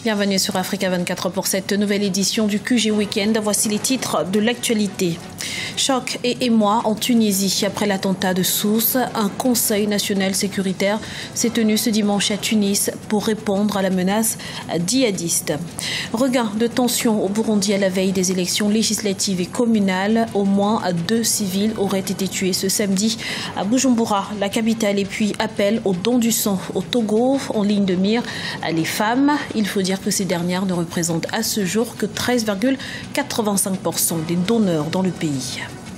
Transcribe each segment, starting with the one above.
Bienvenue sur Africa 24 pour cette nouvelle édition du QG Weekend. Voici les titres de l'actualité. Choc et émoi en Tunisie après l'attentat de Sousse. Un conseil national sécuritaire s'est tenu ce dimanche à Tunis pour répondre à la menace djihadiste. Regain de tension au Burundi à la veille des élections législatives et communales. Au moins 2 civils auraient été tués ce samedi à Bujumbura, la capitale. Et puis appel au don du sang au Togo, en ligne de mire les femmes. Il faut dire que ces dernières ne représentent à ce jour que 13,85% des donneurs dans le pays.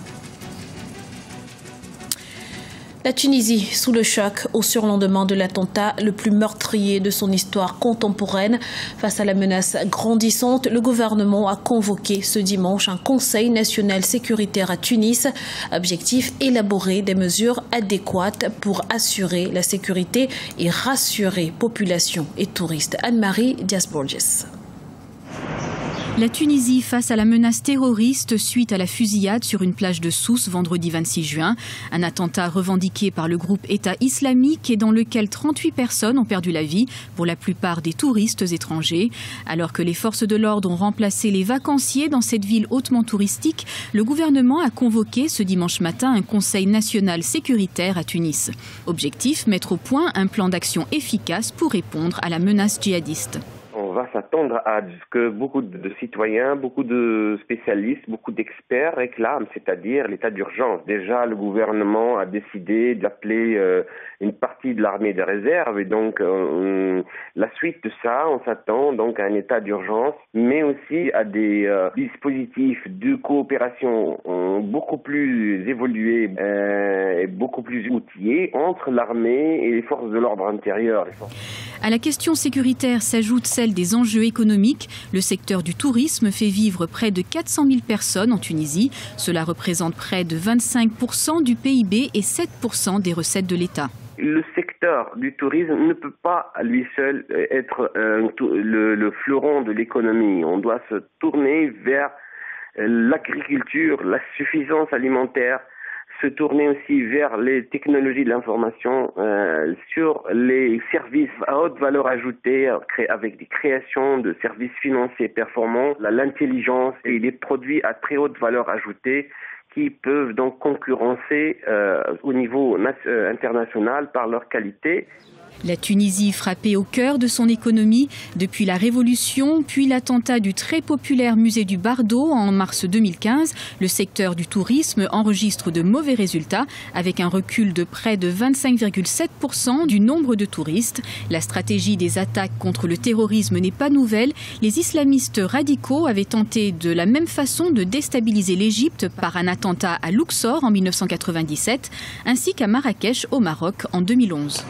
La Tunisie sous le choc au surlendemain de l'attentat le plus meurtrier de son histoire contemporaine. Face à la menace grandissante, le gouvernement a convoqué ce dimanche un conseil national sécuritaire à Tunis. Objectif, élaborer des mesures adéquates pour assurer la sécurité et rassurer population et touristes. Anne-Marie Diaz-Borges. La Tunisie face à la menace terroriste suite à la fusillade sur une plage de Sousse vendredi 26 juin. Un attentat revendiqué par le groupe État islamique et dans lequel 38 personnes ont perdu la vie, pour la plupart des touristes étrangers. Alors que les forces de l'ordre ont remplacé les vacanciers dans cette ville hautement touristique, le gouvernement a convoqué ce dimanche matin un conseil national sécuritaire à Tunis. Objectif, mettre au point un plan d'action efficace pour répondre à la menace djihadiste. On va s'attendre à ce que beaucoup de citoyens, beaucoup de spécialistes, beaucoup d'experts réclament, c'est-à-dire l'état d'urgence. Déjà, le gouvernement a décidé d'appeler une partie de l'armée de réserve et donc la suite de ça, on s'attend donc à un état d'urgence, mais aussi à des dispositifs de coopération beaucoup plus évolués et beaucoup plus outillés entre l'armée et les forces de l'ordre intérieur. À la question sécuritaire s'ajoute celle des enjeux économiques. Le secteur du tourisme fait vivre près de 400 000 personnes en Tunisie. Cela représente près de 25% du PIB et 7% des recettes de l'État. Le secteur du tourisme ne peut pas à lui seul être le fleuron de l'économie. On doit se tourner vers l'agriculture, la suffisance alimentaire, se tourner aussi vers les technologies de l'information, sur les services à haute valeur ajoutée, avec des créations de services financiers performants, l'intelligence et les produits à très haute valeur ajoutée qui peuvent donc concurrencer au niveau international par leur qualité. La Tunisie frappée au cœur de son économie depuis la Révolution, puis l'attentat du très populaire musée du Bardo en mars 2015. Le secteur du tourisme enregistre de mauvais résultats avec un recul de près de 25,7% du nombre de touristes. La stratégie des attaques contre le terrorisme n'est pas nouvelle. Les islamistes radicaux avaient tenté de la même façon de déstabiliser l'Égypte par un attentat à Luxor en 1997 ainsi qu'à Marrakech au Maroc en 2011.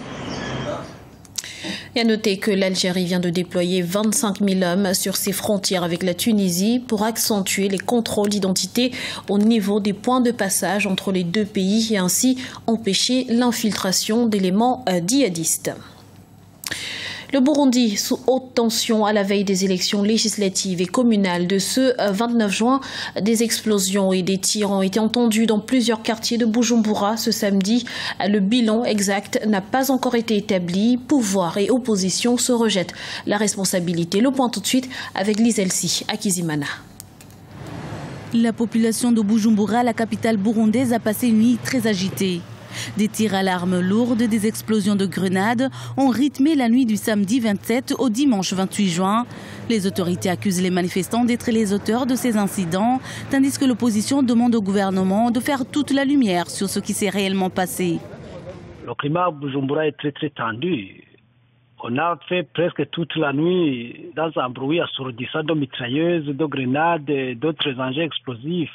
Et à noter que l'Algérie vient de déployer 25 000 hommes sur ses frontières avec la Tunisie pour accentuer les contrôles d'identité au niveau des points de passage entre les deux pays et ainsi empêcher l'infiltration d'éléments djihadistes. Le Burundi sous haute tension à la veille des élections législatives et communales de ce 29 juin. Des explosions et des tirs ont été entendus dans plusieurs quartiers de Bujumbura ce samedi. Le bilan exact n'a pas encore été établi. Pouvoir et opposition se rejettent la responsabilité. Le point tout de suite avec Lizelsi Akizimana. La population de Bujumbura, la capitale burundaise, a passé une nuit très agitée. Des tirs à l'arme lourde, des explosions de grenades ont rythmé la nuit du samedi 27 au dimanche 28 juin. Les autorités accusent les manifestants d'être les auteurs de ces incidents, tandis que l'opposition demande au gouvernement de faire toute la lumière sur ce qui s'est réellement passé. Le climat à Bujumbura est très tendu. On a fait presque toute la nuit dans un bruit assourdissant de mitrailleuses, de grenades et d'autres engins explosifs.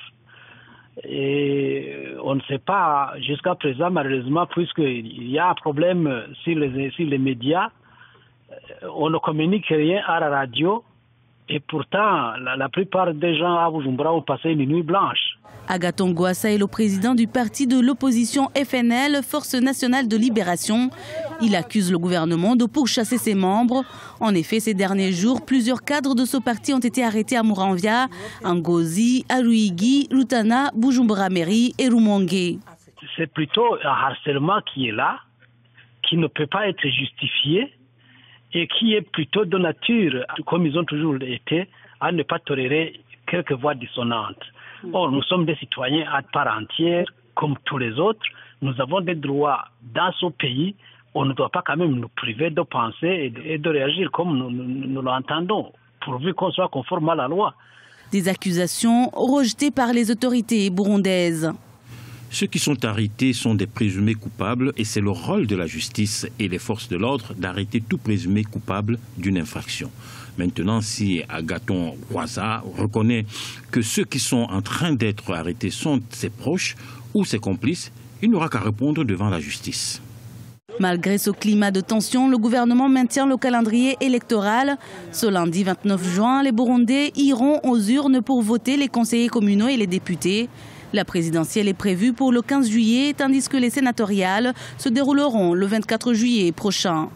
Et on ne sait pas jusqu'à présent, malheureusement, puisqu'il y a un problème sur les médias, on ne communique rien à la radio et pourtant la plupart des gens à Bujumbura ont passé une nuit blanche. Agathon Rwasa est le président du parti de l'opposition FNL, Force nationale de libération. Il accuse le gouvernement de pourchasser ses membres. En effet, ces derniers jours, plusieurs cadres de ce parti ont été arrêtés à Muramvya, Ngozi, à Ruyigi, Rutana, Bujumbura Mairie et Rumongue. C'est plutôt un harcèlement qui est là, qui ne peut pas être justifié et qui est plutôt de nature, comme ils ont toujours été, à ne pas tolérer quelques voix dissonantes. Or, nous sommes des citoyens à part entière, comme tous les autres. Nous avons des droits dans ce pays. On ne doit pas quand même nous priver de penser et de réagir comme nous l'entendons, pourvu qu'on soit conforme à la loi. Des accusations rejetées par les autorités burundaises. Ceux qui sont arrêtés sont des présumés coupables et c'est le rôle de la justice et des forces de l'ordre d'arrêter tout présumé coupable d'une infraction. Maintenant, si Agathon Rwasa reconnaît que ceux qui sont en train d'être arrêtés sont ses proches ou ses complices, il n'aura qu'à répondre devant la justice. Malgré ce climat de tension, le gouvernement maintient le calendrier électoral. Ce lundi 29 juin, les Burundais iront aux urnes pour voter les conseillers communaux et les députés. La présidentielle est prévue pour le 15 juillet, tandis que les sénatoriales se dérouleront le 24 juillet prochain.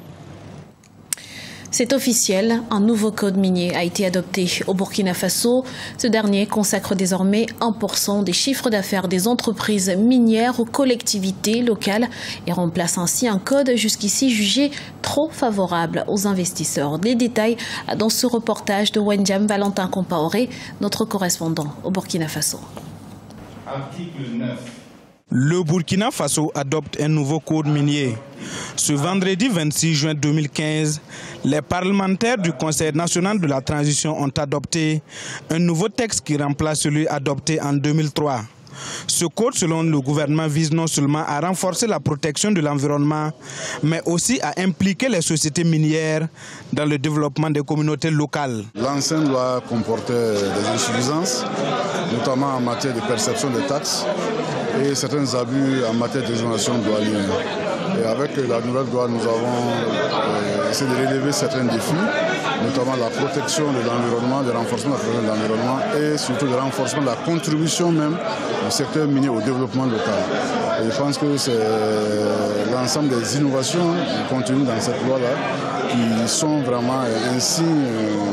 C'est officiel, un nouveau code minier a été adopté au Burkina Faso. Ce dernier consacre désormais 1% des chiffres d'affaires des entreprises minières aux collectivités locales et remplace ainsi un code jusqu'ici jugé trop favorable aux investisseurs. Les détails dans ce reportage de Wendiam Valentin Compaoré, notre correspondant au Burkina Faso. Article 9. Le Burkina Faso adopte un nouveau code minier. Ce vendredi 26 juin 2015, les parlementaires du Conseil national de la transition ont adopté un nouveau texte qui remplace celui adopté en 2003. Ce code, selon le gouvernement, vise non seulement à renforcer la protection de l'environnement, mais aussi à impliquer les sociétés minières dans le développement des communautés locales. L'ancienne loi comportait des insuffisances, notamment en matière de perception des taxes et certains abus en matière d'exonération douanière. Et avec la nouvelle loi, nous avons essayé de relever certains défis, notamment la protection de l'environnement, le renforcement de l'environnement et surtout le renforcement de la contribution même du secteur minier au développement local. Et je pense que c'est l'ensemble des innovations contenues dans cette loi-là qui sont vraiment un signe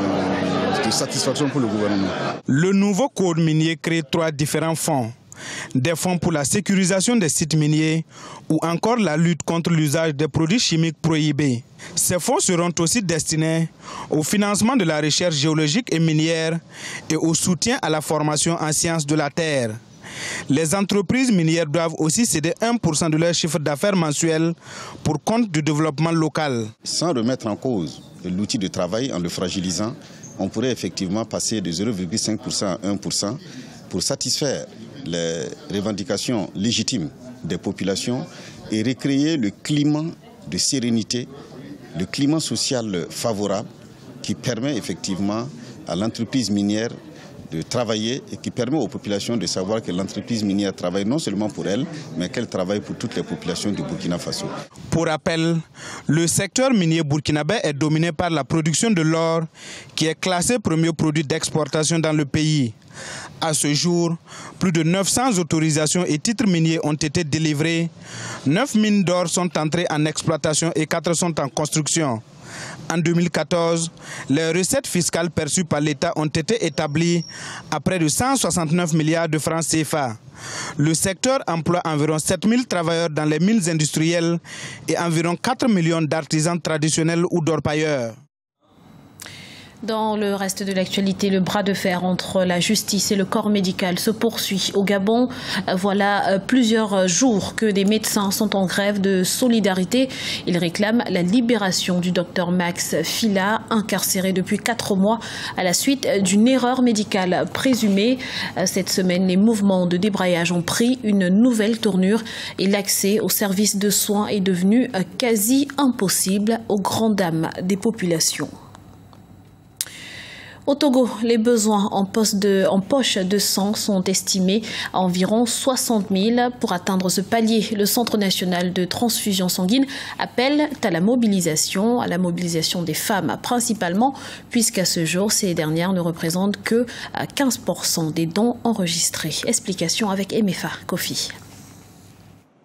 de satisfaction pour le gouvernement. Le nouveau code minier crée 3 différents fonds. Des fonds pour la sécurisation des sites miniers ou encore la lutte contre l'usage des produits chimiques prohibés. Ces fonds seront aussi destinés au financement de la recherche géologique et minière et au soutien à la formation en sciences de la terre. Les entreprises minières doivent aussi céder 1% de leur chiffre d'affaires mensuel pour compte du développement local. Sans remettre en cause l'outil de travail en le fragilisant, on pourrait effectivement passer de 0,5% à 1% pour satisfaire les revendications légitimes des populations et recréer le climat de sérénité, le climat social favorable qui permet effectivement à l'entreprise minière de travailler et qui permet aux populations de savoir que l'entreprise minière travaille non seulement pour elle, mais qu'elle travaille pour toutes les populations du Burkina Faso. Pour rappel, le secteur minier burkinabé est dominé par la production de l'or qui est classé premier produit d'exportation dans le pays. À ce jour, plus de 900 autorisations et titres miniers ont été délivrés. 9 mines d'or sont entrées en exploitation et 4 sont en construction. En 2014, les recettes fiscales perçues par l'État ont été établies à près de 169 milliards de francs CFA. Le secteur emploie environ 7000 travailleurs dans les mines industrielles et environ 4 millions d'artisans traditionnels ou d'orpailleurs. Dans le reste de l'actualité, le bras de fer entre la justice et le corps médical se poursuit au Gabon. Voilà plusieurs jours que des médecins sont en grève de solidarité. Ils réclament la libération du docteur Max Fila, incarcéré depuis 4 mois à la suite d'une erreur médicale présumée. Cette semaine, les mouvements de débrayage ont pris une nouvelle tournure et l'accès aux services de soins est devenu quasi impossible aux grandes dames des populations. Au Togo, les besoins en poche de sang sont estimés à environ 60 000. Pour atteindre ce palier, le Centre national de transfusion sanguine appelle à la mobilisation des femmes principalement, puisqu'à ce jour, ces dernières ne représentent que 15% des dons enregistrés. Explication avec Emefa Kofi.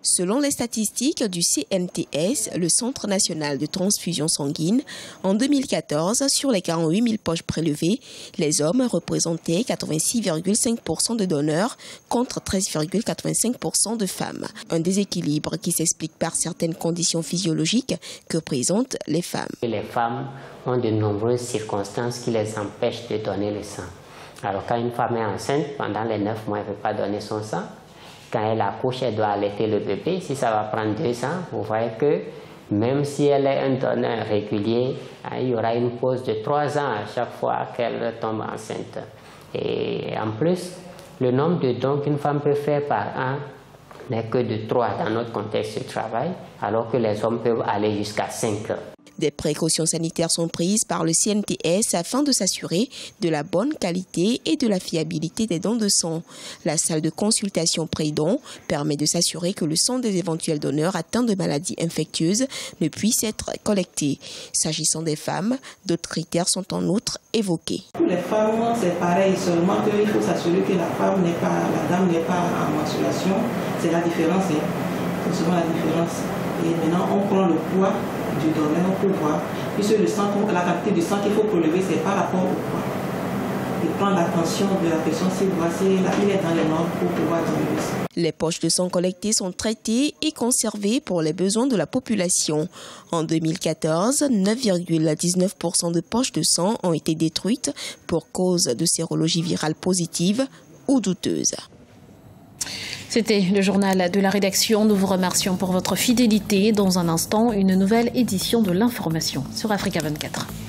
Selon les statistiques du CNTS, le Centre national de transfusion sanguine, en 2014, sur les 48 000 poches prélevées, les hommes représentaient 86,5% de donneurs contre 13,85% de femmes. Un déséquilibre qui s'explique par certaines conditions physiologiques que présentent les femmes. Les femmes ont de nombreuses circonstances qui les empêchent de donner le sang. Alors quand une femme est enceinte, pendant les 9 mois, elle ne peut pas donner son sang. Quand elle accouche, elle doit allaiter le bébé. Si ça va prendre 2 ans, vous voyez que même si elle est un donneur régulier, il y aura une pause de 3 ans à chaque fois qu'elle tombe enceinte. Et en plus, le nombre de dons qu'une femme peut faire par an n'est que de 3 dans notre contexte de travail, alors que les hommes peuvent aller jusqu'à 5. Des précautions sanitaires sont prises par le CNTS afin de s'assurer de la bonne qualité et de la fiabilité des dons de sang. La salle de consultation pré-don permet de s'assurer que le sang des éventuels donneurs atteints de maladies infectieuses ne puisse être collecté. S'agissant des femmes, d'autres critères sont en outre évoqués. Pour les femmes, c'est pareil, seulement qu'il faut s'assurer que la dame n'est pas en menstruation. C'est la différence, c'est seulement la différence. Et maintenant, on prend le poids du donneur pour voir, puisque le sang, la quantité de sang qu'il faut prélever, c'est par rapport au poids. Et prendre l'attention de la personne s'il est dans les normes pour pouvoir donner le sang. Les poches de sang collectées sont traitées et conservées pour les besoins de la population. En 2014, 9,19% de poches de sang ont été détruites pour cause de sérologie virale positive ou douteuse. C'était le journal de la rédaction. Nous vous remercions pour votre fidélité. Dans un instant, une nouvelle édition de l'information sur Africa 24.